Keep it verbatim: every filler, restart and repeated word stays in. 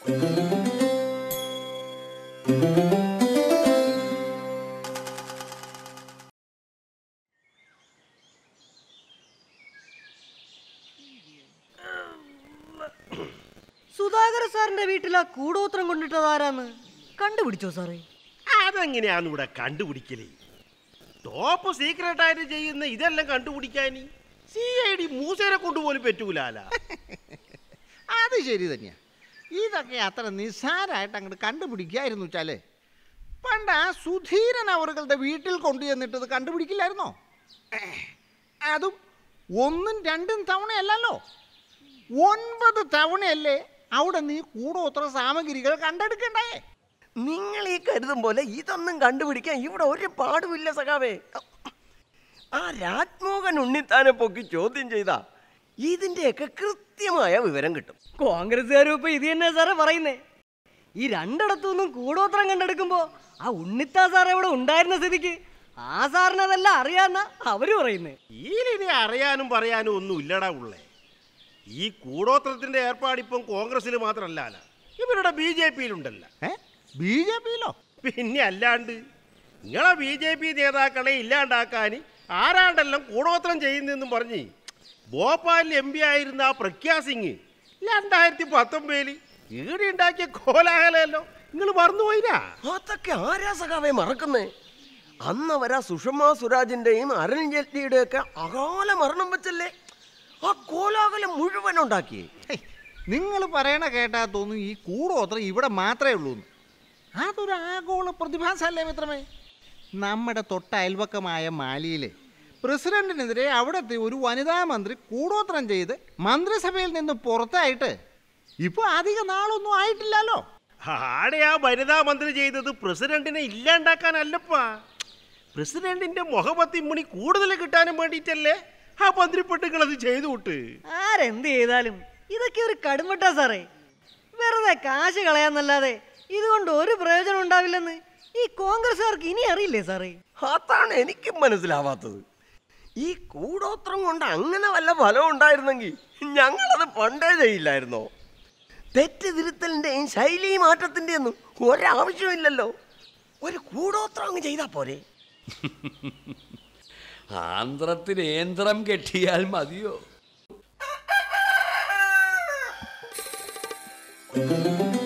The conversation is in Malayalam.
സുധാകര സാറിന്റെ വീട്ടിൽ ആ കൂടോത്രം കൊണ്ടിട്ടത് ആരാന്ന് കണ്ടുപിടിച്ചോ സാറേ? അതെങ്ങനെയാന്ന് ഇവിടെ കണ്ടുപിടിക്കലേ? ടോപ്പ് സീക്രട്ട് ആയിട്ട് ചെയ്യുന്ന ഇതെല്ലാം കണ്ടുപിടിക്കാൻ സി ഐ ഡി മൂസേനെ കൊണ്ടുപോലും പറ്റൂലാല. അത് ശരി തന്നെയാ. ഇതൊക്കെ അത്ര നിസ്സാരമായിട്ട് അങ്ങോട്ട് കണ്ടുപിടിക്കായിരുന്നു വെച്ചാല് പണ്ട് ആ സുധീരൻ അവരുടെ വീട്ടിൽ കൊണ്ടുചെന്നിട്ടത് കണ്ടുപിടിക്കില്ലായിരുന്നോ? അതും ഒന്നും രണ്ടും തവണയല്ലല്ലോ, ഒൻപത് തവണയല്ലേ അവിടെ നീ കൂടോത്ര സാമഗ്രികൾ കണ്ടെടുക്കണ്ടായേ. നിങ്ങൾ ഈ കരുതും പോലെ ഇതൊന്നും കണ്ടുപിടിക്കാൻ ഇവിടെ ഒരു പാടുമില്ല സഖാവേ. ആ രാജ്മോഹൻ ഉണ്ണിത്താനെ പൊക്കി ചോദ്യം ചെയ്താ ഇതിന്റെയൊക്കെ കൃത്യമായ വിവരം കിട്ടും. കോൺഗ്രസ്സുകാരും ഇപ്പൊ ഇത് തന്നെ സാറേ പറയുന്നേ. ഈ രണ്ടിടത്തുനിന്നും കൂടോത്രം കണ്ടെടുക്കുമ്പോ ആ ഉണ്ണിത്താ സാർ ഇവിടെ ഉണ്ടായിരുന്ന സ്ഥിതിക്ക് ആ സാറിന് അതെല്ലാം അറിയാന്ന അവര് പറയുന്നേ. ഇതിനി അറിയാനും പറയാനും ഒന്നും ഇല്ലടാ ഉള്ളേ. ഈ കൂടോത്രത്തിന്റെ ഏർപ്പാടിപ്പം കോൺഗ്രസിൽ മാത്രമല്ല, ഇവരുടെ ബി ജെ പിയിലുണ്ടല്ല. ബി ജെ പിയിലോ? പിന്നെ അല്ലാണ്ട് നിങ്ങളെ ബി ജെ പി നേതാക്കളെ ഇല്ലാണ്ടാക്കാൻ ആരാണ്ടെല്ലാം കൂടോത്രം ചെയ്യുന്നെന്നും പറഞ്ഞ് ഭോപ്പാലിൽ എം പി ആയിരുന്ന ആ പ്രഗ്യാ സിംഗ് രണ്ടായിരത്തി പത്തൊമ്പതിൽ ഈടി ഉണ്ടാക്കിയ കോലാഹലല്ലോ നിങ്ങൾ മറന്നുപോയിരാ? അതൊക്കെ ആരാ സഖാവേ മറക്കുന്നേ? അന്ന് വരാ സുഷമാ സ്വരാജിന്റെയും അരുൺ ജെയ്റ്റ്ലിയുടെയും ഒക്കെ അകാല മരണം വെച്ചല്ലേ ആ കോലാഹലം മുഴുവൻ ഉണ്ടാക്കി. നിങ്ങൾ പറയണ കേട്ടാ തോന്നും ഈ കൂടോത്രം ഇവിടെ മാത്രമേ ഉള്ളൂ. അതൊരു ആഗോള പ്രതിഭാസമല്ലേ മിത്രമേ. നമ്മുടെ തൊട്ട അയൽവക്കമായ മാലിയിൽ പ്രസിഡന്റിനെതിരെ അവിടുത്തെ ഒരു വനിതാ മന്ത്രി കൂടോത്രം ചെയ്ത് മന്ത്രിസഭയിൽ നിന്ന് പുറത്തായിട്ട് ഇപ്പോൾ അധിക നാളൊന്നും ആയിട്ടില്ലല്ലോ. ആടെ ആ വനിതാ മന്ത്രി ചെയ്തത് പ്രസിഡന്റിനെ ഇല്ലാണ്ടാക്കാനല്ലപ്പാ, പ്രസിഡന്റിന്റെ മുഖപത്തിമുണി കൂടുതൽ കിട്ടാനും വേണ്ടിയിട്ടല്ലേ ആ മന്ത്രിപ്പെട്ടുകൾ അത് ചെയ്തു വിട്ട്. ആരെന്ത് ചെയ്താലും ഇതൊക്കെ ഒരു കടുംവെട്ടാ സാറേ. വെറുതെ കാശ് കളയാന്നല്ലാതെ ഇതുകൊണ്ട് ഒരു പ്രയോജനം ഉണ്ടാവില്ലെന്ന് ഈ കോൺഗ്രസ്സുകാർക്ക് ഇനി അറിയില്ലേ സാറേ? അതാണ് എനിക്കും മനസ്സിലാവാത്തത്. ഈ കൂടോത്രം കൊണ്ട് അങ്ങനെ വല്ല ഫലം ഉണ്ടായിരുന്നെങ്കിൽ ഞങ്ങളത് പണ്ടേ ചെയ്യില്ലായിരുന്നോ? തെറ്റ് തിരുത്തലിന്റെയും ശൈലി മാറ്റത്തിന്റെ ഒന്നും ഒരാവശ്യമില്ലല്ലോ. ഒരു കൂടോത്രം അങ്ങ് ചെയ്താ പോരെ? ആന്ധ്രത്തിന് യന്ത്രം കെട്ടിയാൽ മതിയോ?